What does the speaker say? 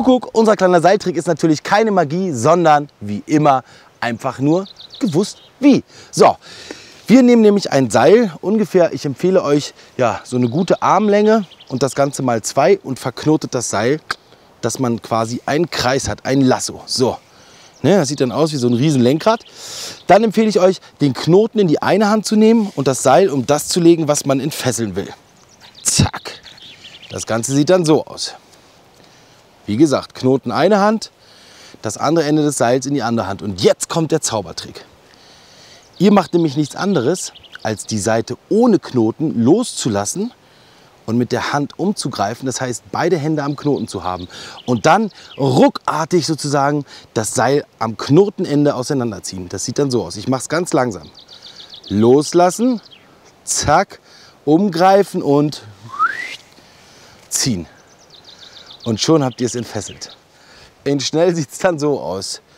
Kuckuck, unser kleiner Seiltrick ist natürlich keine Magie, sondern wie immer einfach nur gewusst wie. So, wir nehmen nämlich ein Seil, ungefähr, ich empfehle euch ja so eine gute Armlänge und das Ganze mal 2 und verknotet das Seil, dass man quasi einen Kreis hat, ein Lasso. So, ne, das sieht dann aus wie so ein riesen Lenkrad. Dann empfehle ich euch, den Knoten in die eine Hand zu nehmen und das Seil, um das zu legen, was man entfesseln will. Zack. Das Ganze sieht dann so aus. Wie gesagt, Knoten eine Hand, das andere Ende des Seils in die andere Hand. Und jetzt kommt der Zaubertrick. Ihr macht nämlich nichts anderes, als die Seite ohne Knoten loszulassen und mit der Hand umzugreifen. Das heißt, beide Hände am Knoten zu haben. Und dann ruckartig sozusagen das Seil am Knotenende auseinanderziehen. Das sieht dann so aus. Ich mache es ganz langsam. Loslassen, zack, umgreifen und ziehen. Und schon habt ihr es entfesselt. In schnell sieht es dann so aus.